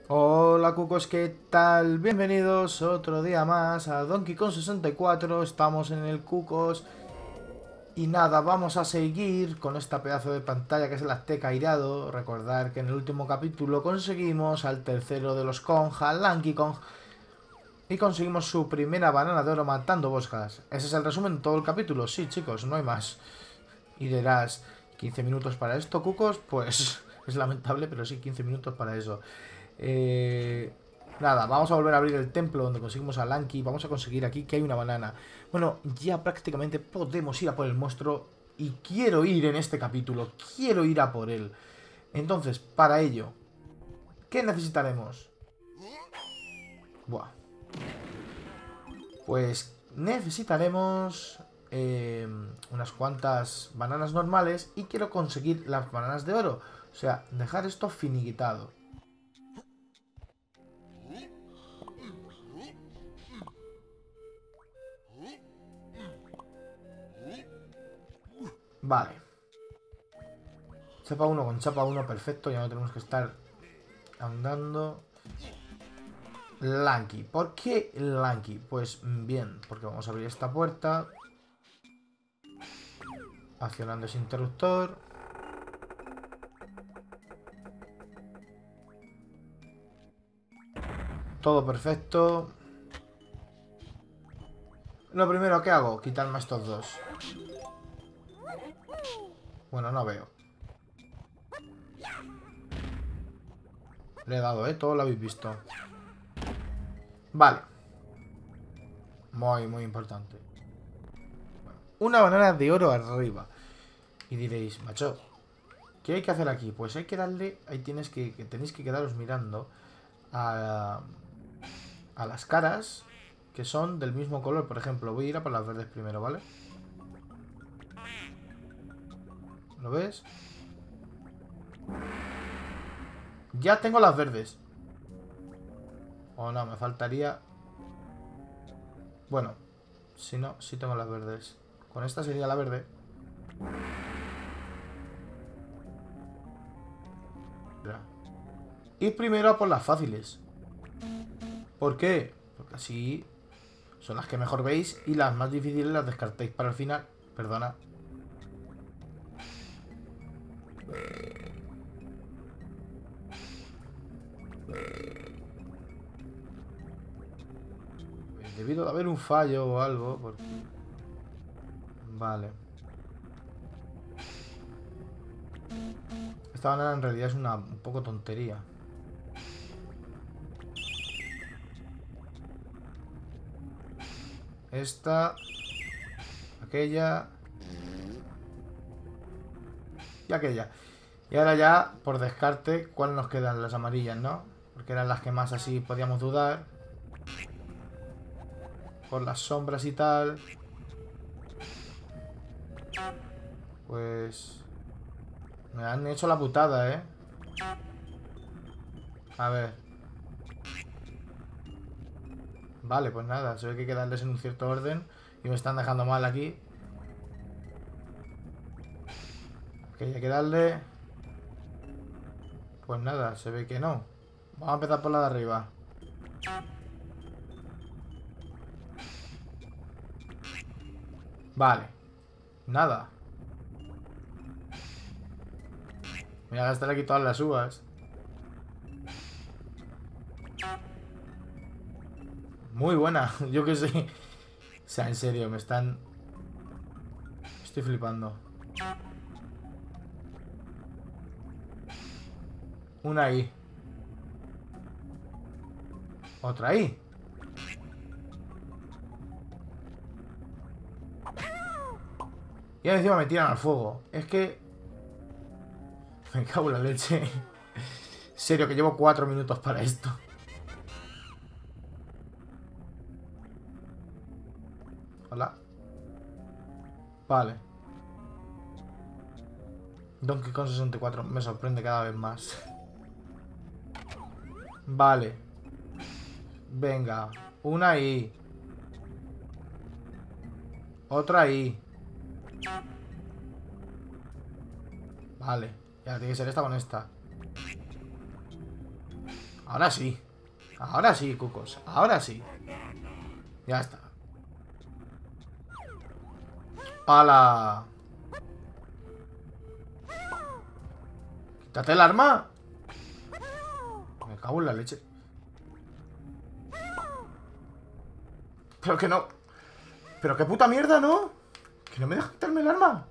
Hola cucos, ¿qué tal? Bienvenidos otro día más a Donkey Kong 64. Estamos en el cucos. Y nada, vamos a seguir con esta pedazo de pantalla que es el Azteca airado. Recordar que en el último capítulo conseguimos al tercero de los Kong, al Lanky Kong. Y conseguimos su primera banana de oro matando boscas. Ese es el resumen de todo el capítulo. Sí, chicos, no hay más. Y dirás, 15 minutos para esto, cucos. Pues es lamentable, pero sí, 15 minutos para eso. Eh, Nada, vamos a volver a abrir el templo donde conseguimos a Lanky. Vamos a conseguir aquí que hay una banana. Bueno, ya prácticamente podemos ir a por el monstruo. Y quiero ir en este capítulo. Quiero ir a por él. Entonces, para ello, ¿qué necesitaremos? Buah. Pues necesitaremos unas cuantas bananas normales. Y quiero conseguir las bananas de oro. O sea, dejar esto finiquitado. Vale. Chapa 1 con chapa 1, perfecto. Ya no tenemos que estar andando. Lanky. ¿Por qué Lanky? Pues bien, porque vamos a abrir esta puerta. Accionando ese interruptor. Todo perfecto. Lo primero que hago, quitarme a estos dos. Bueno, no veo. Le he dado, todo lo habéis visto. Vale. Muy importante. Una banana de oro arriba. Y diréis, macho, ¿qué hay que hacer aquí? Pues hay que darle... Ahí tenéis que quedaros mirando a las caras que son del mismo color. Por ejemplo, voy a ir a por las verdes primero, ¿vale? ¿Lo ves? Ya tengo las verdes. O no, me faltaría... Bueno, si no, sí tengo las verdes. Con esta sería la verde. Ir primero a por las fáciles. ¿Por qué? Porque así son las que mejor veis y las más difíciles las descartéis para el final. Perdona. Debido de haber un fallo o algo. Porque... Vale. Esta banana en realidad es un poco tontería. Esta. Aquella. Y aquella. Y ahora ya, por descarte, ¿cuál nos quedan? Las amarillas, ¿no? Porque eran las que más así podíamos dudar. Por las sombras y tal. Pues... Me han hecho la putada, ¿eh? A ver. Vale, pues nada. Se ve que hay que darles en un cierto orden. Y me están dejando mal aquí. Ok, hay que darle... Pues nada, se ve que no. Vamos a empezar por la de arriba. Vale. Nada. Voy a gastar aquí todas las uvas. Muy buena, yo que sé. O sea, en serio, me están... Estoy flipando. Una ahí. Otra ahí. Y ahora encima me tiran al fuego. Es que... Me cago en la leche. En serio, que llevo 4 minutos para esto. Hola. Vale. Donkey Kong 64 me sorprende cada vez más. Vale. Venga. Una ahí. Otra ahí. Vale. Ya tiene que ser esta con esta. Ahora sí. Ahora sí, cucos. Ahora sí. Ya está. ¡Hala! ¡Quítate el arma! Me cago en la leche. Pero que no. Pero qué puta mierda, ¿no? Que no me deja quitarme el arma.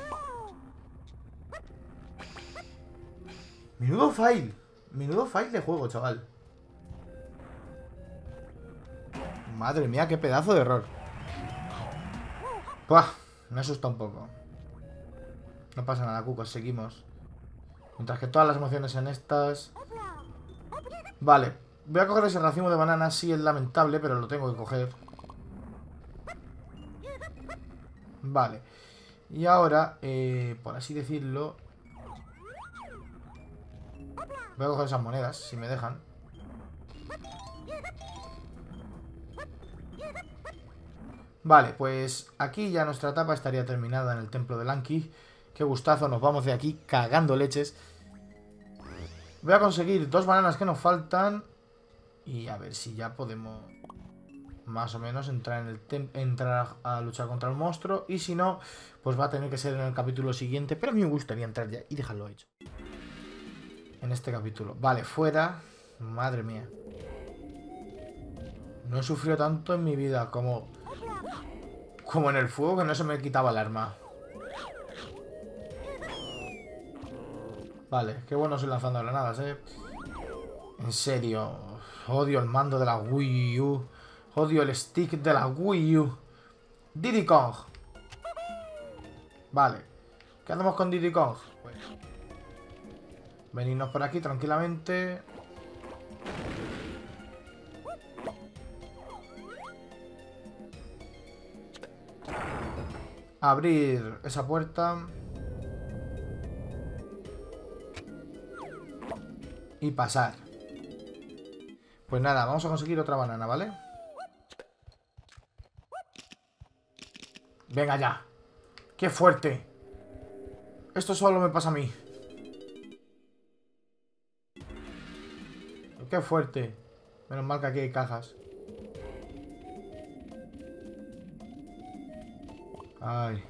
Menudo fail. Menudo fail de juego, chaval. Madre mía, qué pedazo de error. Buah, me asusta un poco. No pasa nada, cucos, seguimos. Mientras que todas las emociones en estas... Vale, voy a coger ese racimo de bananas. Sí, es lamentable, pero lo tengo que coger. Vale. Y ahora, por así decirlo, voy a coger esas monedas, si me dejan. Vale, pues aquí ya nuestra etapa estaría terminada en el templo de Lanky. Qué gustazo, nos vamos de aquí cagando leches. Voy a conseguir 2 bananas que nos faltan. Y a ver si ya podemos más o menos entrar en el entrar a luchar contra el monstruo. Y si no, pues va a tener que ser en el capítulo siguiente. Pero a mí me gustaría entrar ya y dejarlo hecho en este capítulo. Vale, fuera. Madre mía. No he sufrido tanto en mi vida como en el fuego, que no se me quitaba el arma. Vale, qué bueno soy lanzando granadas, En serio. Odio el mando de la Wii U. Odio el stick de la Wii U. Diddy Kong. Vale. ¿Qué hacemos con Diddy Kong? Pues, venirnos por aquí tranquilamente. Abrir esa puerta. Y pasar. Pues nada, vamos a conseguir otra banana, ¿vale? Venga ya. ¡Qué fuerte! Esto solo me pasa a mí. ¡Qué fuerte! Menos mal que aquí hay cajas. Ay.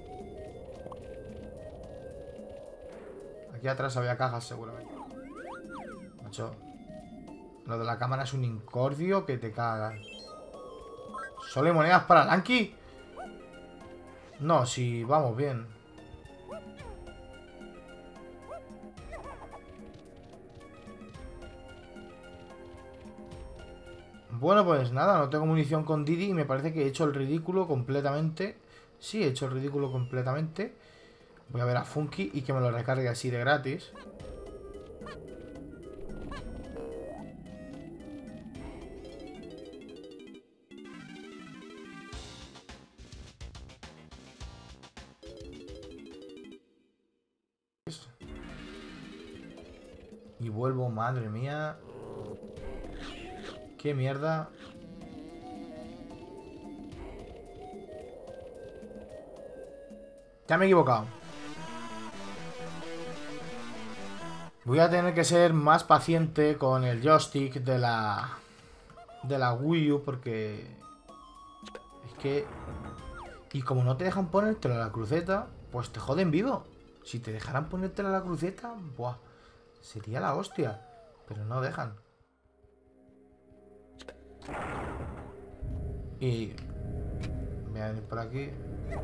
Aquí atrás había cajas seguramente. Macho. Lo de la cámara es un incordio que te cagas. ¿Solo hay monedas para Lanky? No, si vamos bien. Bueno, pues nada, no tengo munición con Diddy y me parece que he hecho el ridículo completamente. Sí, he hecho el ridículo completamente. Voy a ver a Funky y que me lo recargue así de gratis. Y vuelvo, madre mía. Qué mierda. Ya me he equivocado. Voy a tener que ser más paciente con el joystick de la Wii U porque es que... Y como no te dejan ponértelo a la cruceta, pues te joden vivo. Si te dejaran ponértelo a la cruceta, buah, sería la hostia. Pero no dejan. Y... voy a venir por aquí.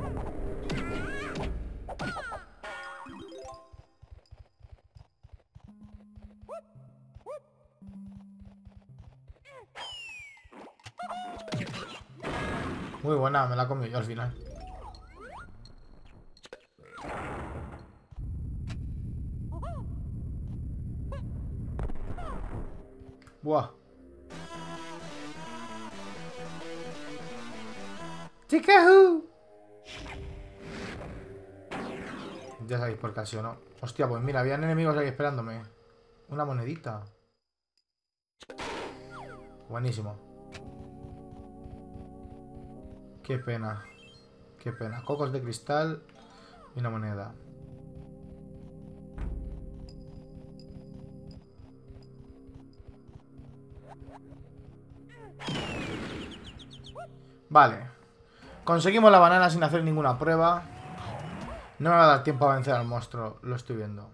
Muy buena, me la he comido yo al final. Buah. ¡Chicahu! Ya sabéis por casi o no. Hostia, pues mira, habían enemigos ahí esperándome. Una monedita. Buenísimo. Qué pena. Qué pena. Cocos de cristal y una moneda. Vale. Conseguimos la banana sin hacer ninguna prueba. No me va a dar tiempo a vencer al monstruo. Lo estoy viendo.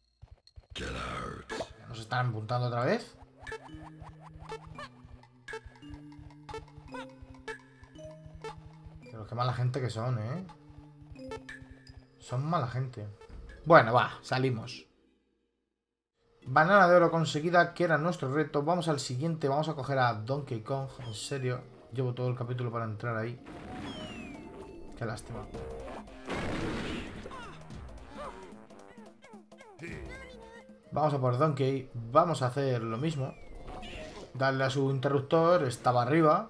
¿Nos están apuntando otra vez? Pero qué mala gente que son, ¿eh? Son mala gente. Bueno, va, salimos. Banana de oro conseguida, que era nuestro reto. Vamos al siguiente, vamos a coger a Donkey Kong. En serio, llevo todo el capítulo para entrar ahí. Qué lástima. Vamos a por Donkey. Vamos a hacer lo mismo. Darle a su interruptor. Estaba arriba.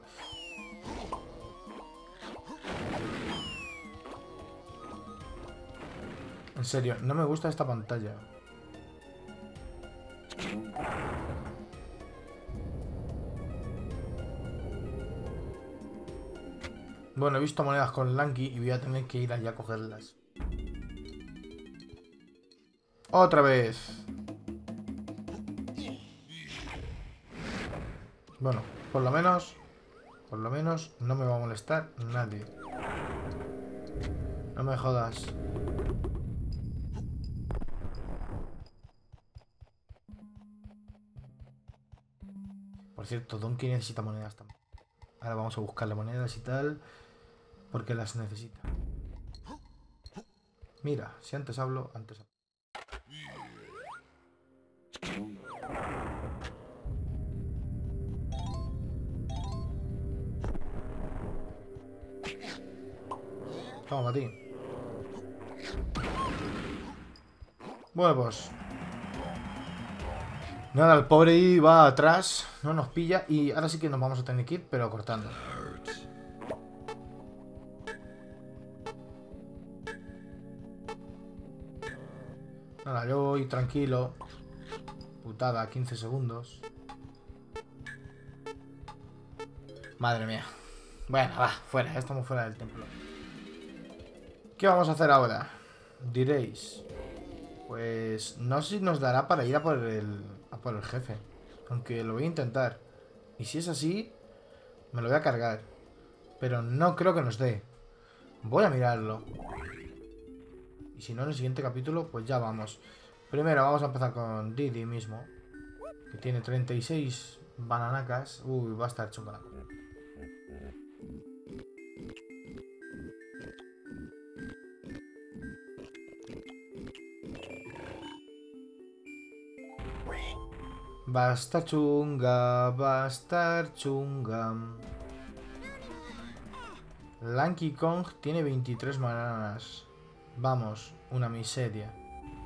En serio, no me gusta esta pantalla. Bueno, he visto monedas con Lanky y voy a tener que ir allá a cogerlas. Otra vez. Bueno, por lo menos no me va a molestar nadie. No me jodas. Por cierto, Donkey necesita monedas también. Ahora vamos a buscarle monedas y tal, porque las necesita. Mira, si antes hablo, antes hablo. Toma, Matín. Bueno, pues nada, el pobre I va atrás, no nos pilla y ahora sí que nos vamos a tener que ir, pero cortando. Nada, yo voy tranquilo. Putada, 15 segundos. Madre mía. Bueno, va, fuera, ya estamos fuera del templo. ¿Qué vamos a hacer ahora? Diréis. Pues no sé si nos dará para ir a por el jefe. Aunque lo voy a intentar. Y si es así, me lo voy a cargar. Pero no creo que nos dé. Voy a mirarlo. Y si no, en el siguiente capítulo, pues ya vamos. Primero vamos a empezar con Didi mismo. Que tiene 36 bananacas. Uy, va a estar chunga la cosa. Va a estar chunga, va a estar chunga. Lanky Kong tiene 23 bananas. Vamos, una miseria.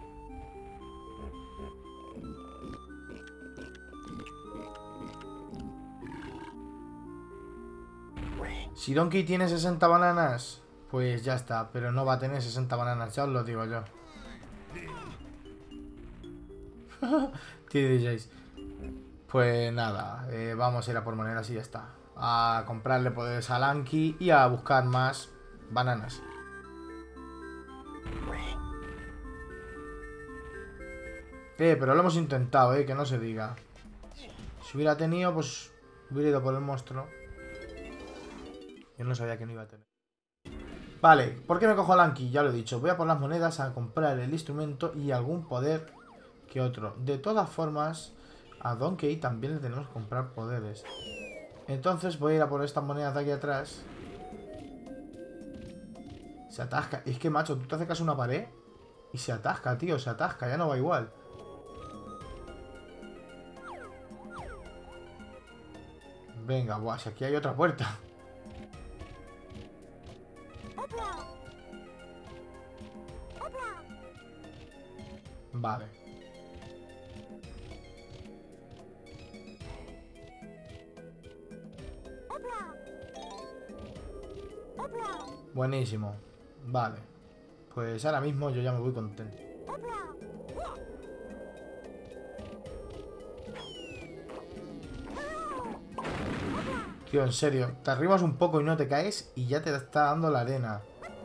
Si Donkey tiene 60 bananas, pues ya está. Pero no va a tener 60 bananas, ya os lo digo yo. Tío DJs. Pues nada, vamos a ir a por monedas y ya está. A comprarle poderes a Lanky y a buscar más bananas. Pero lo hemos intentado, que no se diga. Si hubiera tenido, pues hubiera ido por el monstruo. Yo no sabía que no iba a tener. Vale, ¿por qué me cojo a Lanky? Ya lo he dicho, voy a por las monedas a comprar el instrumento y algún poder que otro. De todas formas, a Donkey también le tenemos que comprar poderes. Entonces voy a ir a por estas monedas de aquí atrás. Se atasca. Es que, macho, tú te acercas a una pared y se atasca, tío, se atasca, ya no va igual. Venga, buah, si aquí hay otra puerta. Vale. Buenísimo. Vale. Pues ahora mismo yo ya me voy contento. Tío, en serio, te arribas un poco y no te caes y ya te está dando la arena.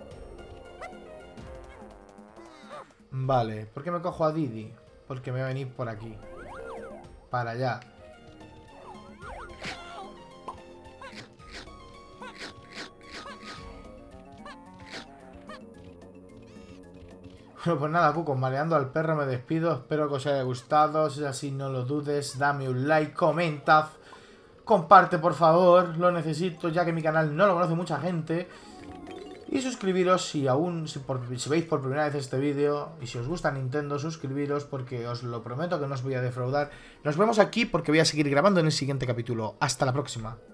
Vale, ¿por qué me cojo a Didi? Porque me voy a venir por aquí. Para allá. Bueno, pues nada, Cuco, mareando al perro me despido. Espero que os haya gustado. Si es así, no lo dudes. Dame un like, comenta, comparte, por favor. Lo necesito, ya que mi canal no lo conoce mucha gente. Y suscribiros si veis por primera vez este vídeo. Y si os gusta Nintendo, suscribiros porque os lo prometo que no os voy a defraudar. Nos vemos aquí porque voy a seguir grabando en el siguiente capítulo. Hasta la próxima.